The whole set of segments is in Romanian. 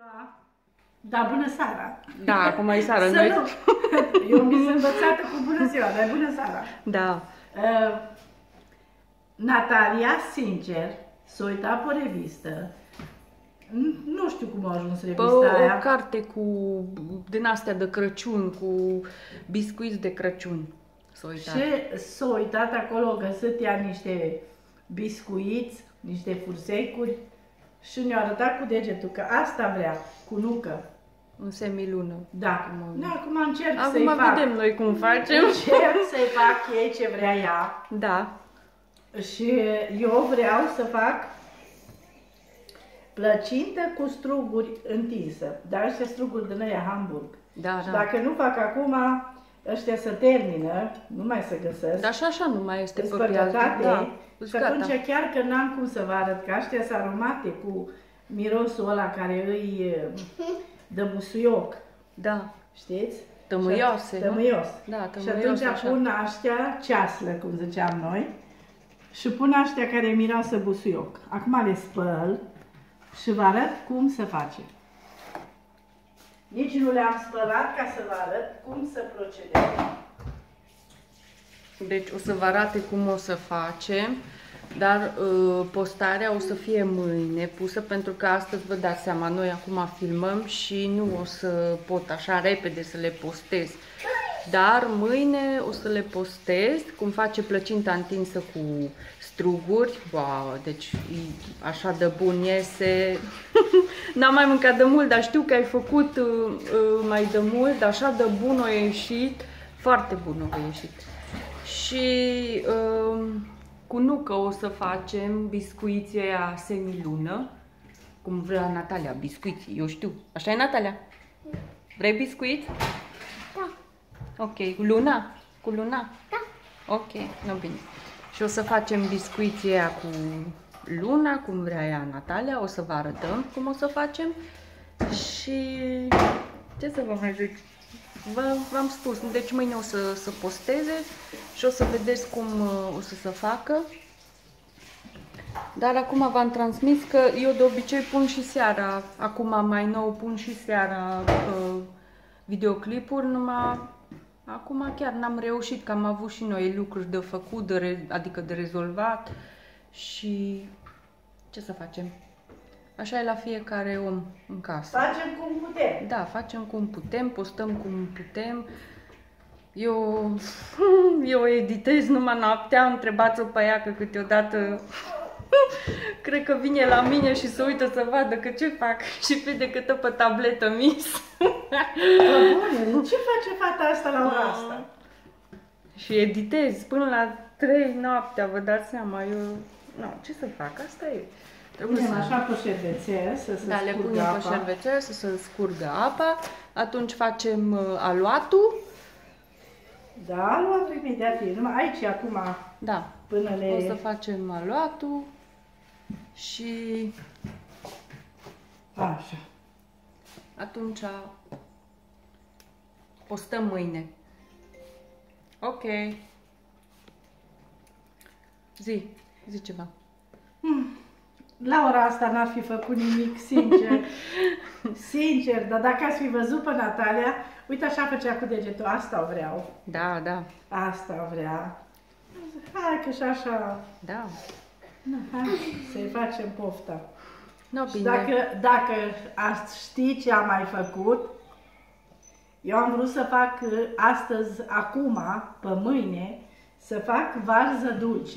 Da, bună seara! Da, acum e seara. Să nu... Eu mi sunt învățată cu bună ziua, dar bună seara! Da. Natalia, sincer, s-a uitat pe revistă. Nu știu cum a ajuns revista aia. O carte cu din astea de Crăciun, cu biscuiți de Crăciun. S-a uitat. Și s-a uitat acolo, găsit ea niște biscuiți, niște fursecuri și ne-a arătat cu degetul că asta vrea, cu nucă. În semilună. Da. Acum încerc să-i Acum fac. vedem noi cum facem. Încerc să-i fac ei ce vrea ea. Da. Și eu vreau să fac plăcintă cu struguri întinsă. Dar ăștia struguri din aia Hamburg. Da, Și da. dacă nu fac acum, ăștia se termină, nu mai se găsesc. Dar și așa nu mai este pe Spăgătate. piață. Da. Și atunci chiar că n-am cum să vă arăt, că ăștia sunt aromate cu mirosul ăla care îi dă busuioc. Da. Știți? Tămâioase. Tămâios. Da, Și tămâios, atunci așa. pun aștia ceaslă, cum ziceam noi, și pun aștia care miroasă busuioc. Acum le spăl și vă arăt cum se face. Nici nu le-am spălat ca să vă arăt cum să procedez. Deci o să vă arate cum o să facem, dar postarea o să fie mâine pusă, pentru că astăzi vă dați seama, noi acum filmăm și nu o să pot așa repede să le postez. Dar mâine o să le postez cum face plăcinta întinsă cu struguri. Wow, deci așa de bun iese. N-am mai mâncat de mult, dar știu că ai făcut mai de mult, așa de bun a ieșit. Foarte bun a ieșit. Și cu nucă o să facem biscuiții aia semilună. Cum vrea Natalia, biscuiți, eu știu. Așa e, Natalia? Vrei biscuiți? Da. Ok, cu luna? Cu luna? Da. Ok, nu bine. Și o să facem biscuiții aia cu luna, cum vrea ea Natalia. O să vă arătăm cum o să facem. Și ce să vă mai zic? V-am spus, deci mâine o să posteze și o să vedeți cum o să se facă. Dar acum v-am transmis că eu de obicei pun și seara, acum mai nou pun și seara videoclipuri, numai acum chiar n-am reușit, că am avut și noi lucruri de făcut, adică de rezolvat și ce să facem? Așa e la fiecare om în casă. Facem cum putem. Da, facem cum putem, postăm cum putem. Eu editez numai noaptea, întrebați-o pe ea că câteodată cred că vine la mine și se uită să vadă că ce fac și vede câtă pe tabletă mis. Bune, ce face fata asta la ora asta? Și editez până la 3 noaptea, vă dați seama, eu... Nu, ce să fac? Asta e. Punem așa pe șervețel să se le scurgă punem apa. pe șervețel să se scurgă apa. Atunci facem aluatul. Da, luat imediat. Numai aici acum, Da. până le... O să facem aluatul și Așa. atunci postăm mâine. Ok. Zi ceva. La ora asta n-ar fi făcut nimic, sincer. Sincer, dar dacă ați fi văzut pe Natalia, uite așa făcea cu degetul. Asta o vreau. Da, da. Asta o vrea. Hai că și așa... Da. Hai să-i facem pofta. No, Și bine. dacă ați ști ce am mai făcut, eu am vrut să fac astăzi, acum, pe mâine, să fac varză dulce.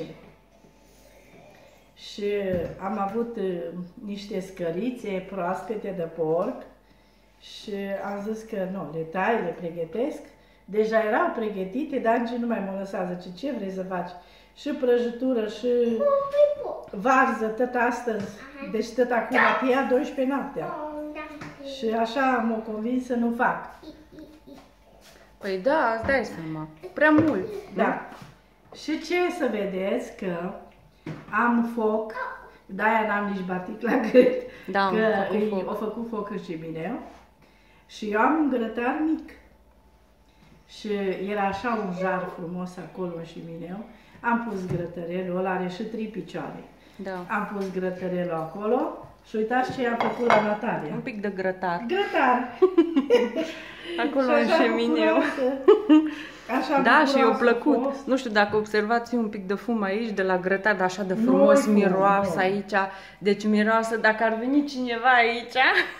Și am avut niște scărițe proaspete de porc și am zis că nu, le tai, le pregătesc. Deja erau pregătite, dar Angie nu mai mă lăsa, zice, ce vrei să faci? Și prăjitură și varză, tot astăzi, deci tot acum, că ia 12 noaptea. Și așa m-a convins să nu fac. Păi da, îți dai seama. Prea mult. Da. Și ce să vedeți că am foc, de-aia n-am nici batic la gât, Da, că a făcut foc în Cimineu. Și eu am un grătar mic. Și era așa un jar frumos acolo în Cimineu. Am pus grătărelul, ăla are și 3 picioare. Da. Am pus grătărelul acolo, Și uitați ce i-am făcut la Natalia. Un pic de grătar. Grătar! Acolo în șemineu. Așa da, și eu plăcut. Nu știu dacă observați un pic de fum aici, de la grătar, dar așa de frumos miroasă aici. Deci miroasă, dacă ar veni cineva aici,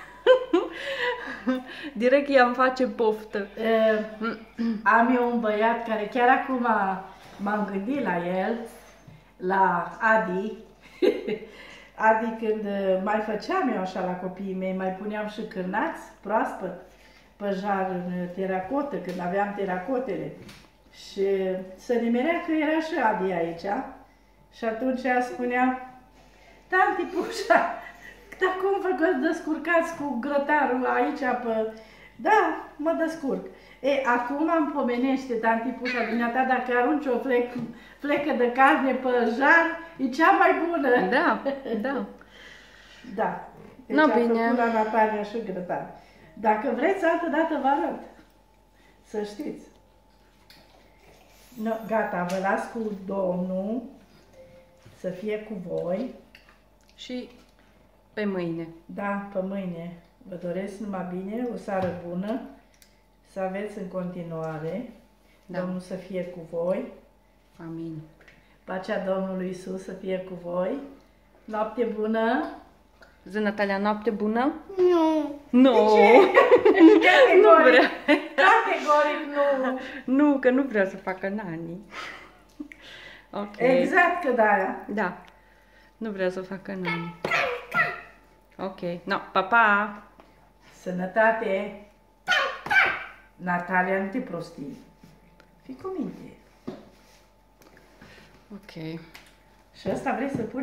direct i-am face poftă. Am eu un băiat care chiar acum m-am gândit la el, la Adi. Adi, când mai făceam eu așa la copiii mei, mai puneam și cârnați proaspăt pe jar în teracotă, când aveam teracotele. Și se nimerea că era și Adi aici. Și atunci ea spunea: tanti Pușa, dar cum vă descurcați cu grătarul aici pe... Da, mă descurc. Acum îmi pomenește tanti Pușa, dumneata, dacă arunci o flecă de carne pe jar, e cea mai bună. Da, da. Da. Deci No, am bine. făcut la Natalia și grătar. Dacă vreți, altă dată vă arăt. Să știți. No, gata, vă las cu Domnul să fie cu voi. Și pe mâine. Da, pe mâine. Vă doresc numai bine, o seară bună, să aveți în continuare. Da. Domnul să fie cu voi. Amin. Pacea Domnului Iisus să fie cu voi. Noapte bună! Zi, Natalia, noapte bună? Nu. Nu! Nu vrea. Categoric nu! Nu, că nu vreau să facă nani. Ok. Exact că da. Da. Nu vreau să facă nani. Ok. No, pa, pa! Sănătate! Natalia, nu te prostii. Fii cu minte. Ok. Și asta vrei să pui